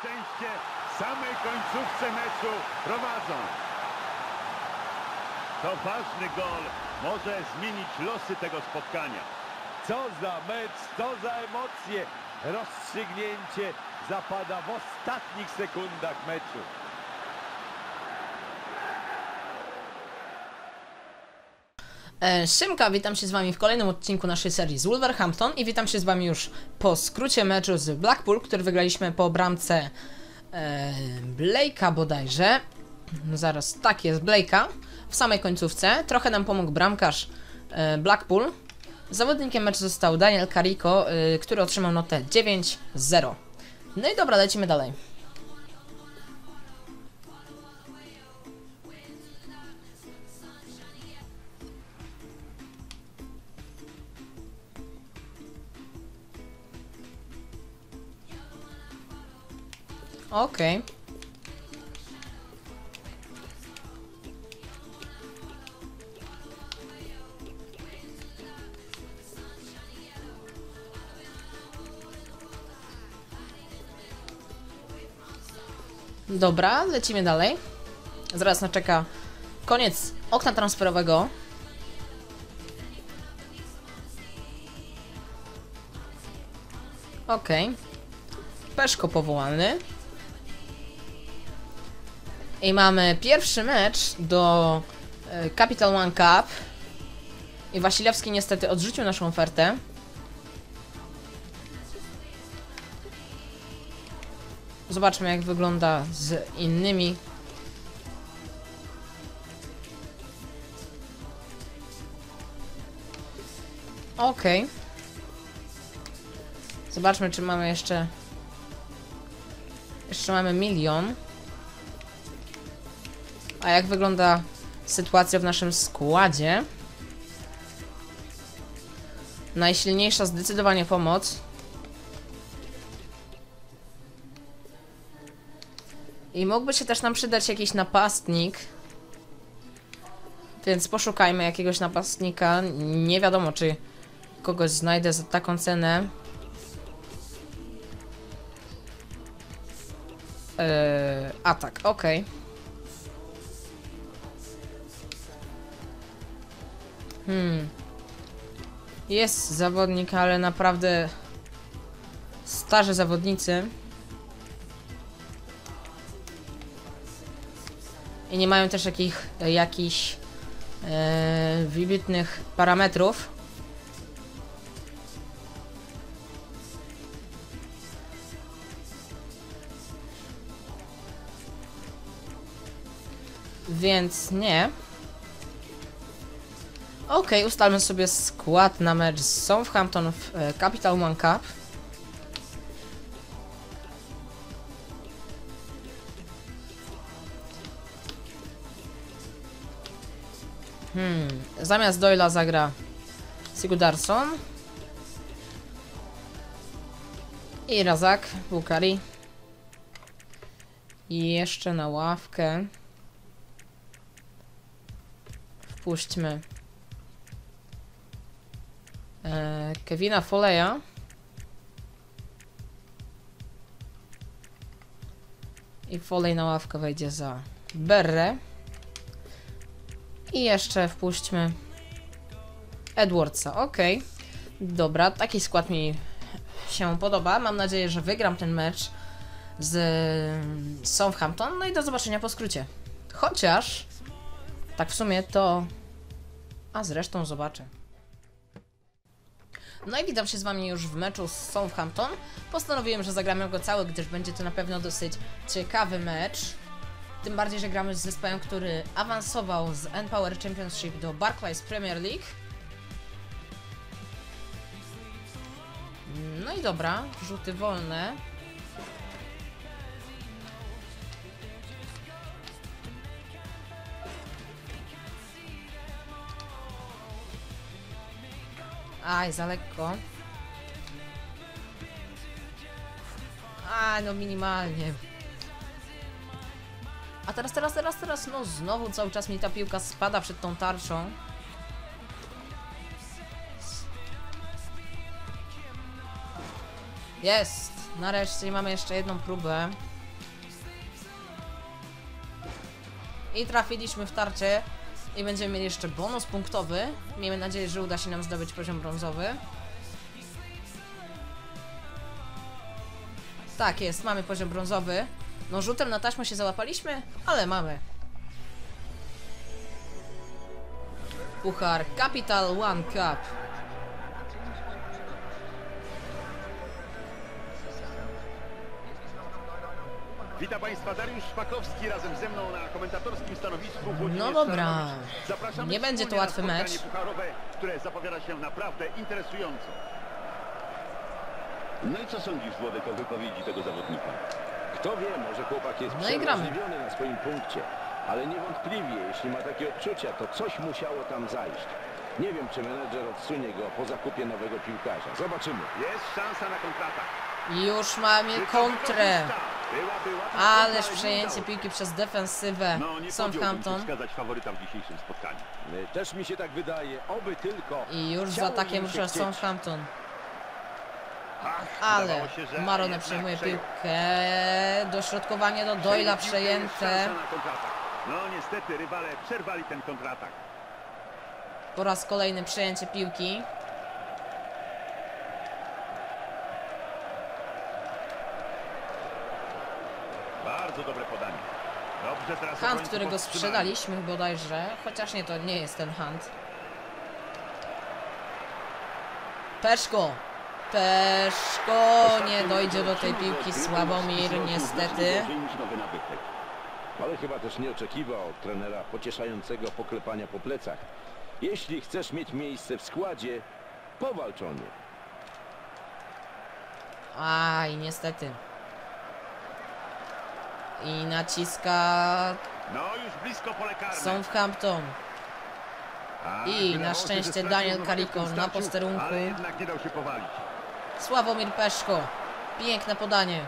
szczęście w samej końcówce meczu prowadzą. To ważny gol może zmienić losy tego spotkania. Co za mecz, co za emocje. Rozstrzygnięcie zapada w ostatnich sekundach meczu. Siemka, witam się z wami w kolejnym odcinku naszej serii z Wolverhampton i witam się z wami już po skrócie meczu z Blackpool, który wygraliśmy po bramce Blake'a bodajże. No zaraz, tak jest, Blake'a w samej końcówce. Trochę nam pomógł bramkarz Blackpool. Zawodnikiem meczu został Daniel Carrico, który otrzymał notę 9-0. No i dobra, lecimy dalej. Okej. Dobra, lecimy dalej. Zaraz nas czeka koniec okna transferowego. Okej. Peszko powołany. I mamy pierwszy mecz do Capital One Cup. I Wasilewski niestety odrzucił naszą ofertę. Zobaczmy, jak wygląda z innymi. Okej. Zobaczmy, czy mamy jeszcze... Jeszcze mamy 1 milion. A jak wygląda sytuacja w naszym składzie? Najsilniejsza zdecydowanie pomoc. I mógłby się też nam przydać jakiś napastnik. Więc poszukajmy jakiegoś napastnika. Nie wiadomo, czy kogoś znajdę za taką cenę. Atak, okej. Jest zawodnik, ale naprawdę starzy zawodnicy. I nie mają też jakichś wybitnych parametrów. Więc nie. Okej, ustalmy sobie skład na mecz z Southampton w Capital One Cup. Zamiast Doyle'a zagra Sigurdarsson i Razak, Bukhari. I jeszcze na ławkę wpuśćmy Kevina Foley'a. I Foley na ławkę wejdzie za Berrę. I jeszcze wpuśćmy Edwardsa. Okej. Dobra, taki skład mi się podoba. Mam nadzieję, że wygram ten mecz z Southampton. No i do zobaczenia po skrócie. Chociaż tak w sumie to... A zresztą zobaczę. No i witam się z wami już w meczu z Southampton. Postanowiłem, że zagramy go cały, gdyż będzie to na pewno dosyć ciekawy mecz. Tym bardziej, że gramy z zespołem, który awansował z nPower Championship do Barclays Premier League. No i dobra, rzuty wolne. Aj, za lekko. A, no minimalnie. A teraz, no znowu cały czas mi ta piłka spada przed tą tarczą. Jest! Nareszcie mamy jeszcze jedną próbę. I trafiliśmy w tarczę. I będziemy mieli jeszcze bonus punktowy. Miejmy nadzieję, że uda się nam zdobyć poziom brązowy. Tak jest, mamy poziom brązowy. No rzutem na taśmę się załapaliśmy, ale mamy. Puchar Capital One Cup. Witam Państwa, Dariusz Szpakowski razem ze mną na komentatorskim stanowisku. No dobra, Zapraszamy nie będzie to wspólnie na łatwy spotkanie mecz. pucharowe, które zapowiada się naprawdę interesująco. No i co sądzisz, Włodek, o wypowiedzi tego zawodnika? Kto wie, może chłopak jest No i gramy. przewrażliwiony na swoim punkcie. Ale niewątpliwie, jeśli ma takie odczucia, to coś musiało tam zajść. Nie wiem, czy menedżer odsunie go po zakupie nowego piłkarza. Zobaczymy. Jest szansa na kontratak. Już mamy kontrę. Była, Ależ przejęcie piłki przez defensywę No, nie podjąłbym się Southampton. wskazać faworyta w dzisiejszym spotkaniu. Też mi się tak wydaje, oby tylko... I już z Chciało atakiem im się rusza chcieć. Southampton. Ach, Ale wydawało się, że Marone jednak przejmuje przejął. piłkę. Dośrodkowanie do Doyla Jest przejęte. szansa na kontratak. No niestety rywale przerwali ten kontratak. Po raz kolejny przejęcie piłki. Bardzo dobre podanie. Dobrze teraz Hunt, obrońcy którego powstrzymali. sprzedaliśmy bodajże, chociaż nie, to nie jest ten Hunt. Peszko! Peszko! Nie dojdzie do tej piłki Sławomir, niestety. Ale chyba też nie oczekiwał od trenera pocieszającego poklepania po plecach. Jeśli chcesz mieć miejsce w składzie, powalcz o nie. Aj, niestety. I naciska No już blisko pole karne. Southampton. A, I na wydawało się, że szczęście stracił Daniel równowagę w tym Carrico na starciu, posterunku. Ale jednak nie dał się powalić. Sławomir Peszko. Piękne podanie.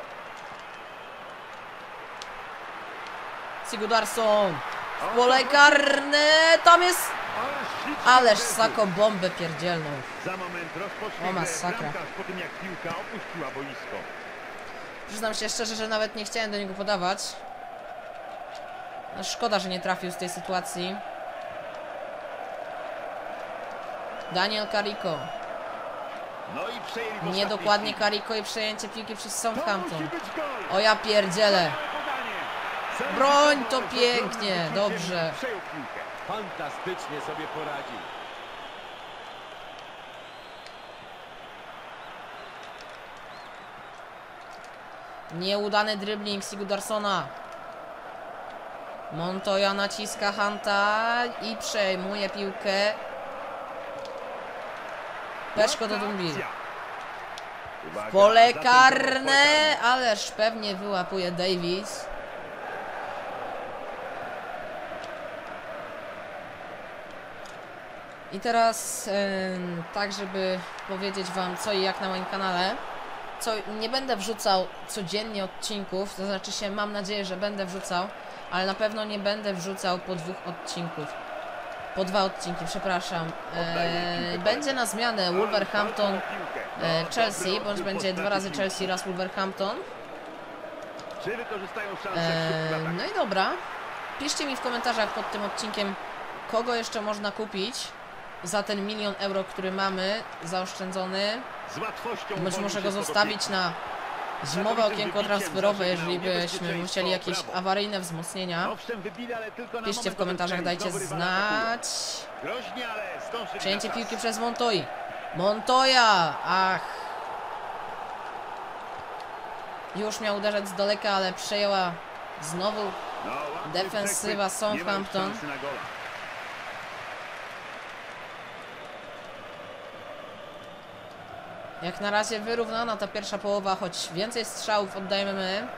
Sigurdarsson. W pole karne. Tam jest... Ależ Sako bombę pierdzielną. Za moment rozpocznie O, masakra. bramkarz po tym jak piłka opuściła boisko. Przyznam się szczerze, że nawet nie chciałem do niego podawać. No, szkoda, że nie trafił z tej sytuacji. Daniel Carrico. No i przejęli w ostatniej Niedokładnie chwili. Carrico i przejęcie piłki przez To Southampton. musi być gol. O ja pierdzielę. Małe podanie. Broń to Serwis pięknie, obrony dobrze. przejął piłkę. Fantastycznie sobie poradził. Nieudany dribbling Sigurdarssona. Montoya naciska Hunta i przejmuje piłkę. Peszko do Dumbi. Akcja. Uwaga, Pole za tym pole karne, karne. ależ pewnie wyłapuje Davis. I teraz tak, żeby powiedzieć wam co i jak na moim kanale. Nie będę wrzucał codziennie odcinków, to znaczy się mam nadzieję, że będę wrzucał, ale na pewno nie będę wrzucał po 2 odcinków. Po 2 odcinki, przepraszam. Będzie na zmianę Wolverhampton Chelsea, bądź będzie 2 razy Chelsea, raz Wolverhampton. Czy wykorzystają szansę w szybkim No i dobra. Piszcie mi w komentarzach pod tym odcinkiem, kogo jeszcze można kupić za ten 1 000 000 euro, który mamy zaoszczędzony. Z łatwością Bądź uwolnił może się go z zostawić na zimowe okienko transferowe, jeżeli byśmy niebezpieczeństwo, musieli jakieś brawo. awaryjne wzmocnienia. Owszem, wybili, ale tylko na Piszcie w moment komentarzach, odeprzeni. dajcie Znowu rywale atakują. znać. Groźnie, ale zdążyli Przejęcie na czas. piłki przez Montoya. Montoya! Ach. Już miał uderzać z daleka, ale przejęła znowu No, ładny defensywa przechwyt. Nie ma już Southampton. szansy na gola. Jak na razie wyrównana ta pierwsza połowa, choć więcej strzałów oddajemy my.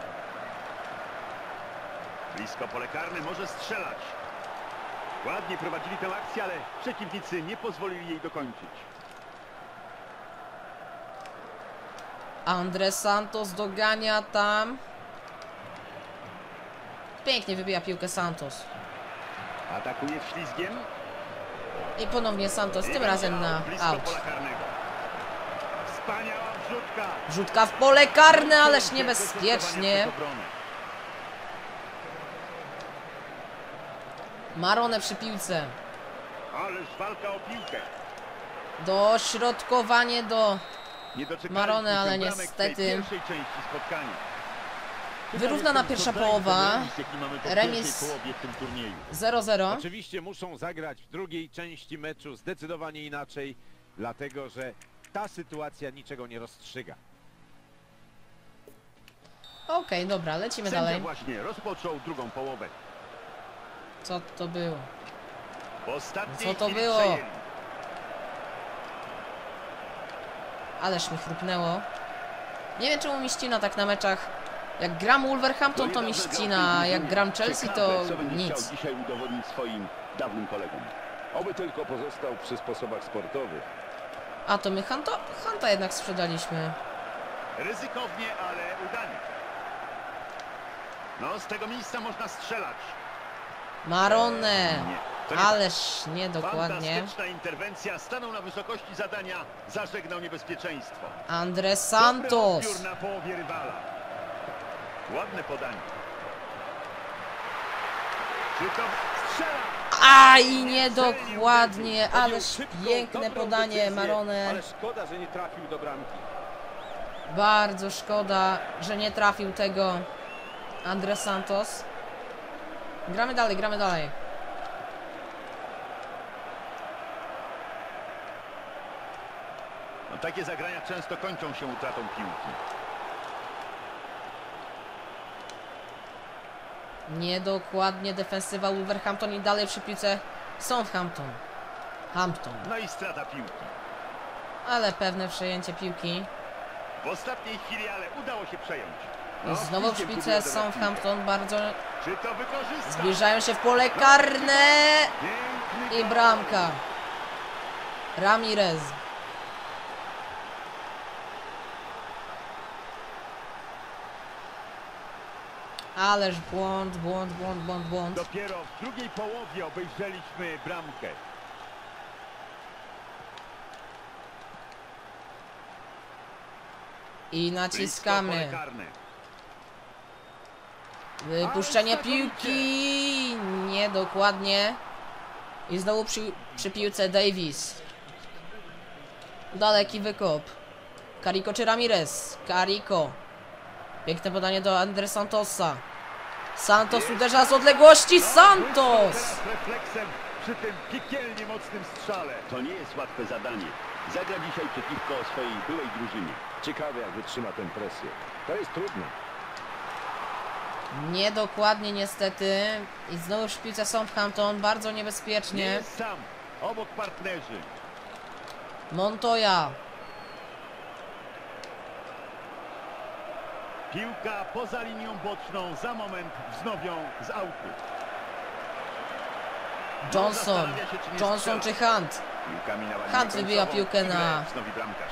Blisko pole karne, może strzelać. Ładnie prowadzili tę akcję, ale przeciwnicy nie pozwolili jej dokończyć. Andre Santos dogania tam. Pięknie wybija piłkę Santos. Atakuje ślizgiem. I ponownie Santos, tym razem na blisko out. pola karnego. Wspaniała wrzutka. Rzutka w pole karne, ależ niebezpiecznie. Marone przy piłce. Ależ walka o piłkę. Dośrodkowanie do... Nie doczekaliśmy Marone, się ale bramek w tej niestety pierwszej części spotkania. wyrównana pierwsza połowa. Remis Remis w tym turnieju. 0-0. Oczywiście muszą zagrać w drugiej części meczu zdecydowanie inaczej, dlatego że ta sytuacja niczego nie rozstrzyga. Okej, dobra, lecimy Sędzia dalej. właśnie rozpoczął drugą połowę. Co to było? W ostatniej Co to chwili było? przejęli. Ależ mi chrupnęło. Nie wiem czemu mi ścina tak na meczach. Jak gram Wolverhampton to mi ścina, a jak gram Chelsea to Ciekawe, co będzie nic. chciał dzisiaj udowodnić swoim dawnym kolegom. Oby tylko pozostał przy sposobach sportowych. A to my Hanta jednak sprzedaliśmy. Ryzykownie, ale udanie. No, z tego miejsca można strzelać. Marone! Nie. To nie Ależ niedokładnie. Fantastyczna interwencja, stanął na wysokości zadania, zażegnał niebezpieczeństwo. Andre Dobry Santos! odbiór na połowie rywala. Ładne podanie. Czy to strzela? Aj, niedokładnie, ależ Szybką, piękne dobrą podanie decyzję, Marone. Ale szkoda, że nie trafił do bramki. Bardzo szkoda, że nie trafił tego Andre Santos. Gramy dalej, gramy dalej. No, takie zagrania często kończą się utratą piłki. Niedokładnie defensywa Wolverhampton i dalej przy piłce Southampton. No i strata piłki. Ale pewne przejęcie piłki. W ostatniej chwili, ale udało się przejąć. I znowu przy ściskiem piłce próbuje odebrać Southampton bardzo piłkę. Czy to wykorzysta? zbliżają się w pole karne Piękny i gol. bramka. Ramirez. Ależ błąd. Dopiero w drugiej połowie obejrzeliśmy bramkę. I Blisko naciskamy. pole karne. Wypuszczenie piłki. Niedokładnie. I znowu przy piłce Davis. Daleki wykop. Carrico czy Ramirez? Carrico. Piękne podanie do Andre Santosa. Santos uderza z odległości. Santos! Teraz refleksem przy tym piekielnie mocnym strzale. To nie jest łatwe zadanie. Zagra dzisiaj przeciwko swojej byłej drużynie. Ciekawe, jak wytrzyma tę presję. To jest trudne. Niedokładnie niestety. I znowu przy piłce Southampton. Bardzo Nie niebezpiecznie. jest sam. Obok partnerzy. Montoya. Piłka poza linią boczną. Za moment wznowią z autu. Johnson. Zastanawia się, czy nie Johnson czy strzela. Hunt? Piłka minęła Hunt linię wybija końcową. piłkę I grę na- wznowi bramkarz.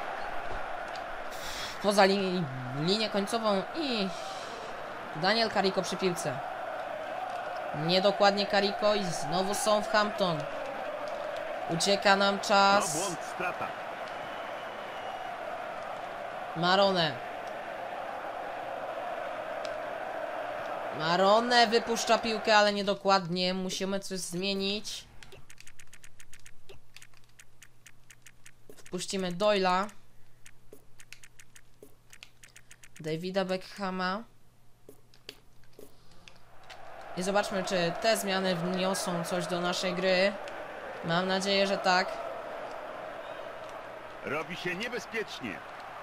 Poza linię końcową i Daniel Carrico przy piłce. Niedokładnie Carrico i znowu Southampton. Ucieka nam No, czas. błąd, strata. Marone. Marone wypuszcza piłkę, ale niedokładnie. Musimy coś zmienić. Wpuścimy Doyla. Davida Beckhama. I zobaczmy, czy te zmiany wniosą coś do naszej gry. Mam nadzieję, że tak. Robi się niebezpiecznie.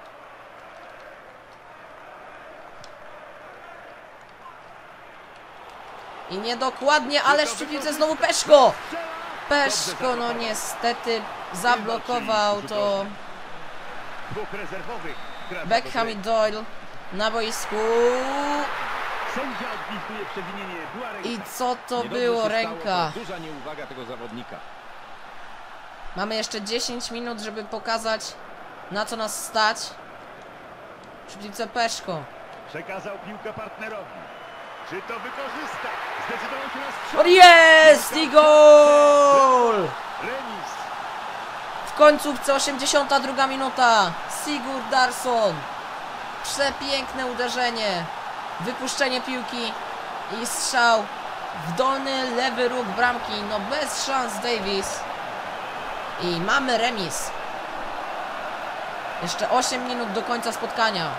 I niedokładnie, ależ przy piłce znowu Peszko! Peszko, no niestety zablokował to Dwóch rezerwowych. gra do Beckham gry. i Doyle na boisku. Sędzia odpisuje przewinienie. Była ręka. I co to Niedobrze było? się Ręka. Stało, to duża nieuwaga tego zawodnika. Mamy jeszcze 10 minut, żeby pokazać, na co nas stać. Przy piłce Peszko. Przekazał piłkę partnerowi. Czy to wykorzysta? Zdecydował się na O, strzał. jest! I gol! Remis. W końcówce 82 minuta. Sigurdarsson. Przepiękne uderzenie. Wypuszczenie piłki i strzał w dolny lewy róg bramki. No bez szans Davis. I mamy remis. Jeszcze 8 minut do końca spotkania.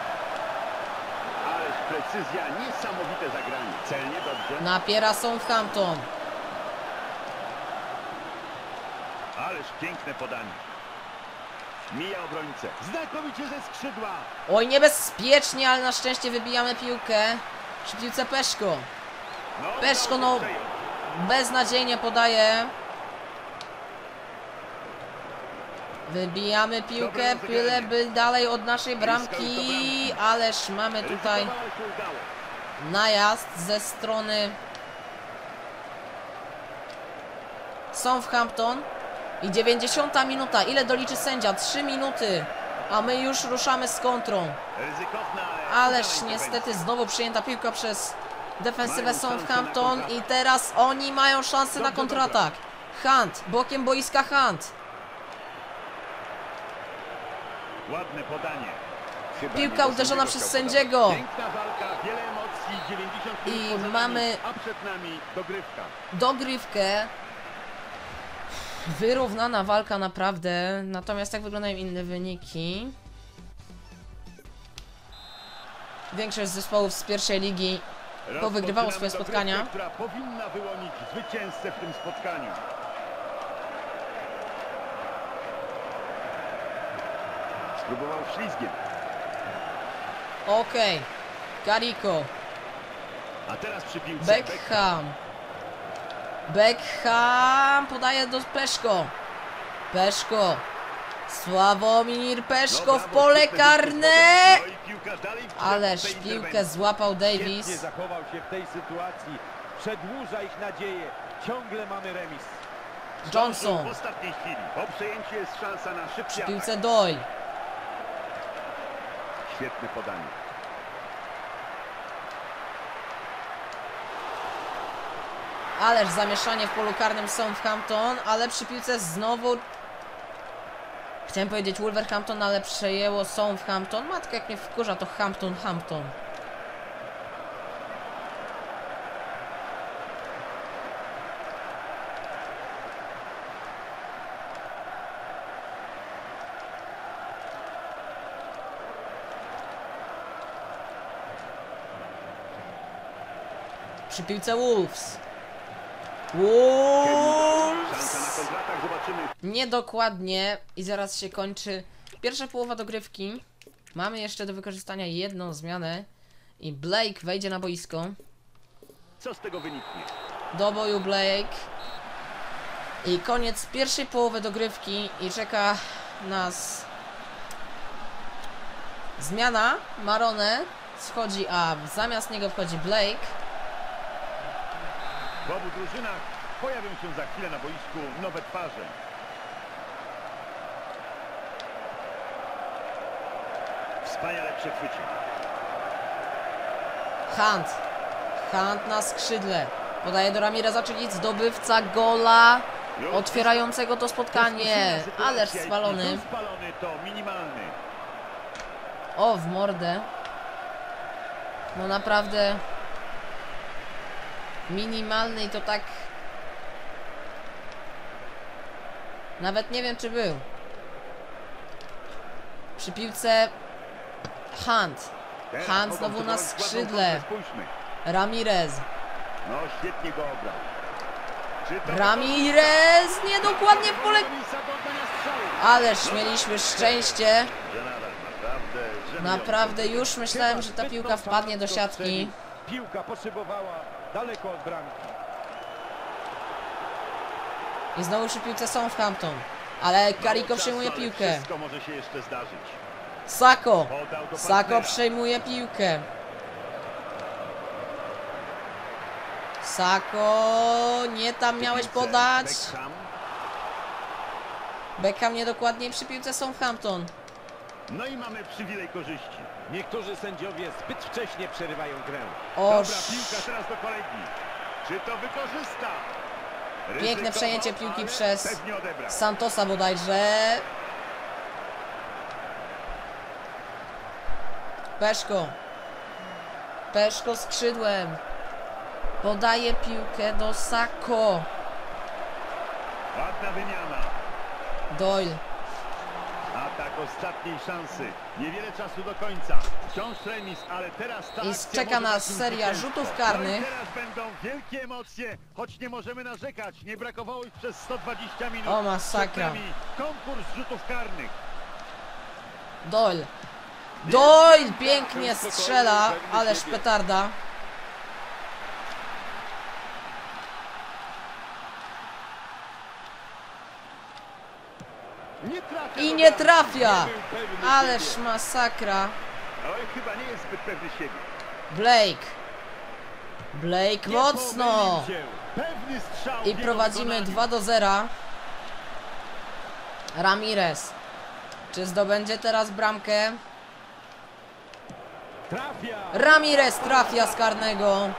Ależ precyzja, niesamowite zagranie. Celnie, dobrze. Napiera Southampton. Ależ piękne podanie. Mija obrońcę. Znakomicie ze skrzydła. Oj, niebezpiecznie, ale na szczęście wybijamy piłkę. Przy piłce Peszko. Peszko, no, beznadziejnie podaje. Wybijamy piłkę, byleby dalej od naszej bramki. Ależ mamy tutaj najazd ze strony Southampton. I 90 minuta. Ile doliczy sędzia? 3 minuty. A my już ruszamy z kontrą. Ryzykowna, Ależ niestety znowu przyjęta piłka przez defensywę Southampton. I teraz oni mają szansę na kontratak. Hunt, bokiem boiska Hunt. Ładne podanie. Piłka uderzona przez sędziego. Piękna walka, wiele emocji, 90 minut I poza nami, mamy a przed nami dogrywka. dogrywkę. Wyrównana walka naprawdę. Natomiast jak wyglądają inne wyniki? Większość zespołów z pierwszej ligi powygrywało swoje Rozpoczynamy spotkania. dogrywkę, która powinna wyłonić zwycięzcę w tym spotkaniu. Spróbował ślizgiem. Okej. Carrico. A teraz przy piłce Beckham. Beckham podaje do Peszko. Peszko. Sławomir Peszko w pole karne. No i piłka dalej w grze Ależ tej piłkę interwencji. złapał Świetnie Davis. zachował się w tej sytuacji. Przedłuża ich nadzieję. Ciągle mamy remis. Johnson. W ostatniej chwili. Po przejęciu jest szansa na szybki Przy atak. piłce Doyle. Świetne podanie. Ależ zamieszanie w polu karnym Southampton, ale przy piłce znowu... Chciałem powiedzieć Wolverhampton, ale przejęło Southampton. Matka, jak mnie wkurza, to Hampton. Przy piłce Wolves. Szansa na Wolves! kontratak, zobaczymy. Niedokładnie i zaraz się kończy pierwsza połowa dogrywki. Mamy jeszcze do wykorzystania jedną zmianę i Blake wejdzie na boisko. Co z tego wyniknie? Do boju Blake. I koniec pierwszej połowy dogrywki i czeka nas zmiana. Marone schodzi, a zamiast niego wchodzi Blake. W obu drużynach pojawią się za chwilę na boisku nowe twarze. Wspaniale przechwycił. Hunt na skrzydle. Podaje do Ramireza, czyli zdobywca gola otwierającego to spotkanie. Ależ spalony. Był spalony, to minimalny. O, w mordę. No naprawdę minimalny i to tak... Nawet nie wiem, czy był. Przy piłce Hunt. Teraz Hunt mogą znowu na próbować skrzydle. ładną kontrę, spójrzmy. Ramirez. No świetnie go obrał. Czy to Ramirez! Niedokładnie w pole... Miejsca do oddania strzału. Ależ mieliśmy szczęście. Żenadan, naprawdę, żenujące. Naprawdę już myślałem, że ta Chyba piłka zbyt wpadnie do nonchalant siatki. strzelił. Piłka potrzebowała daleko od bramki. I znowu przy piłce Southampton. Ale Carrico Mało przejmuje czasu, ale piłkę. Wszystko może się jeszcze zdarzyć. Sako. Podał do Sako partnera. przejmuje piłkę. Sako, nie tam miałeś Piłce podać. Beckham. Beckham niedokładnie przy piłce Southampton. No i mamy przywilej korzyści. Niektórzy sędziowie zbyt wcześnie przerywają grę. O, Dobra, piłka teraz do kolegi. Czy to wykorzysta? piękne Ryzykował, przejęcie piłki ale przez pewnie odebrał. Santosa bodajże. Peszko. Peszko skrzydłem. Podaje piłkę do Sako. Ładna wymiana. Doyle. Atak ostatniej szansy. Niewiele czasu do końca. Wciąż remis, ale teraz ta I akcja czeka może nas dać im seria zwycięstwo. rzutów No karnych. i teraz będą wielkie emocje, choć nie możemy narzekać. Nie brakowało ich przez 120 minut. O, masakra. Przed nami konkurs rzutów karnych. Doyle. Doyle pięknie strzela, ależ petarda. Nie trafia I do nie bramki. trafia. Nie był pewny Ależ siebie. masakra. Oj, chyba nie jest zbyt pewny siebie. Blake. Blake Nie mocno. pomylił się. Pewny strzał w I jego prowadzimy wykonaniu. 2-0. Ramirez. Czy zdobędzie teraz bramkę? Trafia. Ramirez trafia z karnego.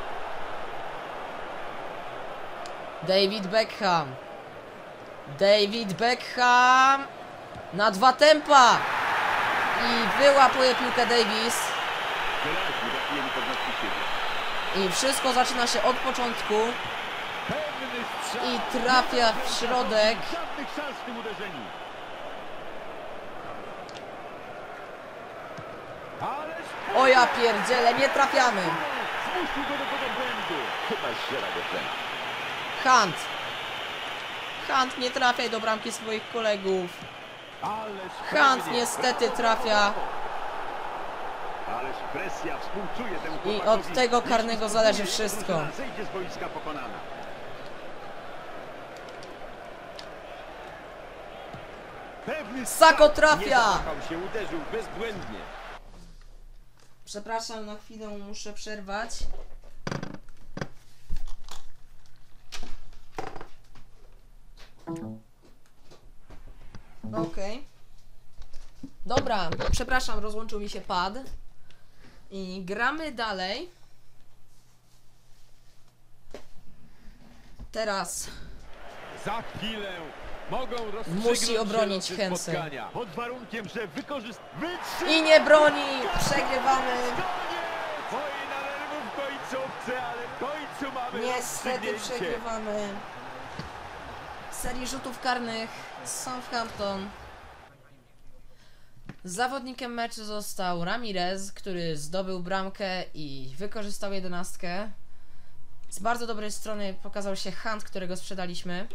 David Beckham. David Beckham. Na 2 tempa. I wyłapuje piłkę Davis. Wyraźnie brakuje mi pewności siebie. I wszystko zaczyna się od początku. Pewny strzał. I trafia w środek. Żadnych szans w tym uderzeniu. Ależ O ja pierdzielę, nie trafiamy. Zmusił go do tego błędu. Chyba ściera go tle. Hunt. Hunt, nie trafiaj do bramki swoich kolegów. Ależ Hunt pewnie. niestety trafia. Ależ presja, współczuje temu I chłopakowi. od tego karnego Jeśli zależy spróbuje, wszystko. drużyna zejdzie z boiska pokonana. Pewny Sako strzał. Nie trafia. zawahał się, uderzył bezbłędnie. Przepraszam, na chwilę muszę przerwać. Okej. Dobra, przepraszam, rozłączył mi się pad. I gramy dalej. Teraz Za chwilę mogą rozstrzygnąć Musi się obronić losy Hense. spotkania. Pod warunkiem, że i nie broni. Przegrywamy. Wojna nerwów w końcówce, ale w końcu mamy Niestety rozstrzygnięcie. przegrywamy. W serii rzutów karnych Southampton. Zawodnikiem meczu został Ramirez, który zdobył bramkę i wykorzystał 11. Z bardzo dobrej strony pokazał się Hunt, którego sprzedaliśmy.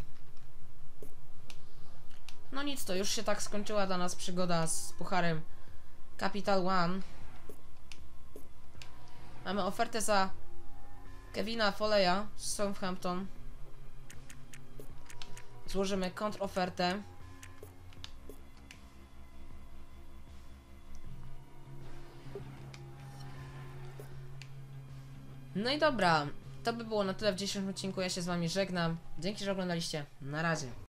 No nic, to już się tak skończyła dla nas przygoda z pucharem Capital One. Mamy ofertę za Kevina Folleya z Southampton. Złożymy kontrofertę. No i dobra, to by było na tyle w dzisiejszym odcinku. Ja się z wami żegnam. Dzięki, że oglądaliście. Na razie.